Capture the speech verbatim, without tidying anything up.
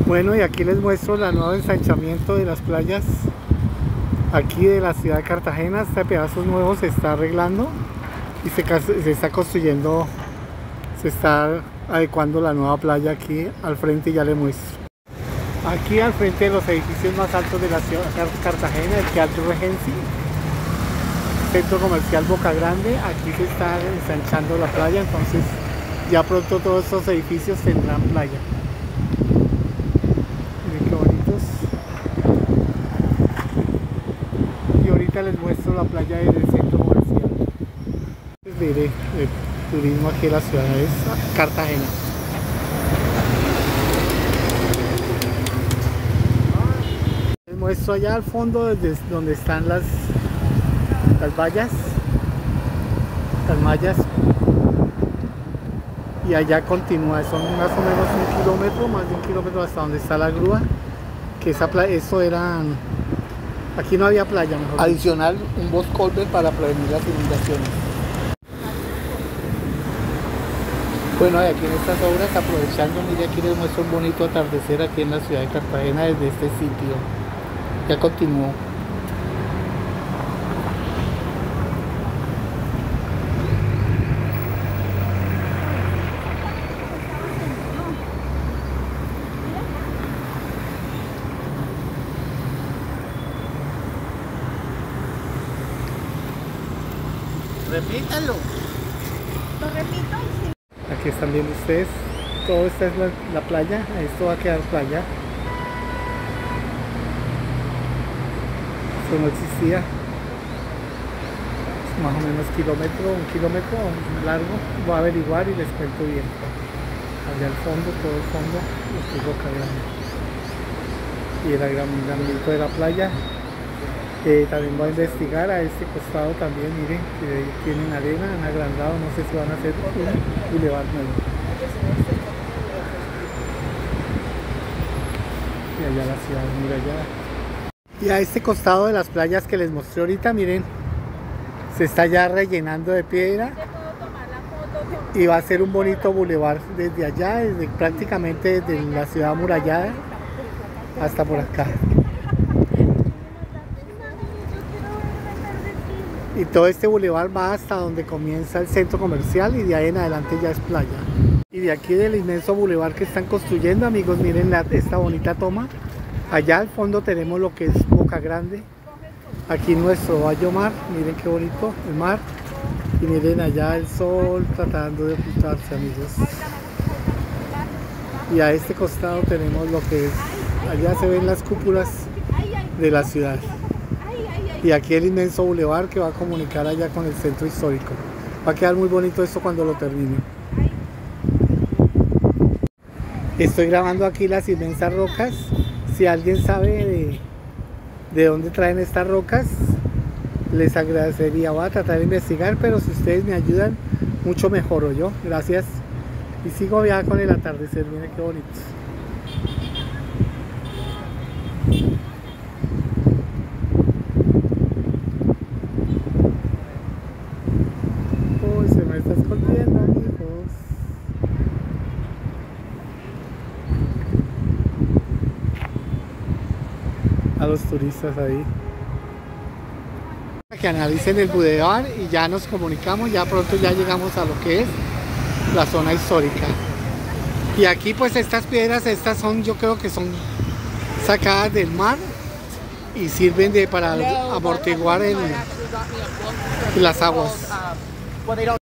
Bueno, y aquí les muestro el nuevo ensanchamiento de las playas aquí de la ciudad de Cartagena. Este pedazo nuevo se está arreglando y se, se está construyendo, se está adecuando la nueva playa aquí al frente. Ya les muestro aquí al frente de los edificios más altos de la ciudad de Cartagena, el Teatro Regency, centro comercial Boca Grande. Aquí se está ensanchando la playa, entonces ya pronto todos estos edificios tendrán playa. Miren qué bonitos. Y ahorita les muestro la playa del centro comercial. Miren el turismo aquí en la ciudad de Cartagena. Les muestro allá al fondo desde donde están las, las vallas, las mallas. Y allá continúa, son más o menos un kilómetro, más de un kilómetro hasta donde está la grúa, que esa playa, eso eran, aquí no había playa, mejor adicional, un box culvert para prevenir las inundaciones. Bueno, y aquí en estas obras, aprovechando, mire, aquí les muestro un bonito atardecer aquí en la ciudad de Cartagena desde este sitio. Ya continuó. Repítalo. ¿Lo repito? Sí. Aquí están viendo ustedes, todo esta es la, la playa, esto va a quedar playa. Esto no existía. Es más o menos kilómetro, un kilómetro largo. Voy a averiguar y les cuento bien. Allá al fondo, todo el fondo, lo que es Boca Grande. Y el agrandamiento de la playa. Eh, también voy a investigar a este costado también, miren, que tienen arena, han agrandado, no sé si van a hacer un bulevar nuevo. Y allá la ciudad, mira allá. Y a este costado de las playas que les mostré ahorita, miren, se está ya rellenando de piedra y va a ser un bonito bulevar desde allá, desde prácticamente desde la ciudad amurallada hasta por acá. Y todo este bulevar va hasta donde comienza el centro comercial y de ahí en adelante ya es playa. Y de aquí del inmenso bulevar que están construyendo, amigos, miren la, esta bonita toma. Allá al fondo tenemos lo que es Boca Grande. Aquí nuestro Valle Mar, miren qué bonito el mar. Y miren allá el sol tratando de ocultarse, amigos. Y a este costado tenemos lo que es, allá se ven las cúpulas de la ciudad. Y aquí el inmenso bulevar que va a comunicar allá con el centro histórico. Va a quedar muy bonito esto cuando lo termine. Estoy grabando aquí las inmensas rocas. Si alguien sabe de, de dónde traen estas rocas, les agradecería. Voy a tratar de investigar, pero si ustedes me ayudan, mucho mejor, yo. Gracias. Y sigo allá con el atardecer. Miren qué bonito. Me está escondiendo, amigos. A los turistas ahí. Que analicen el bulevar y ya nos comunicamos. Ya pronto ya llegamos a lo que es la zona histórica. Y aquí pues estas piedras, estas son, yo creo que son sacadas del mar y sirven de para amortiguar el, las aguas.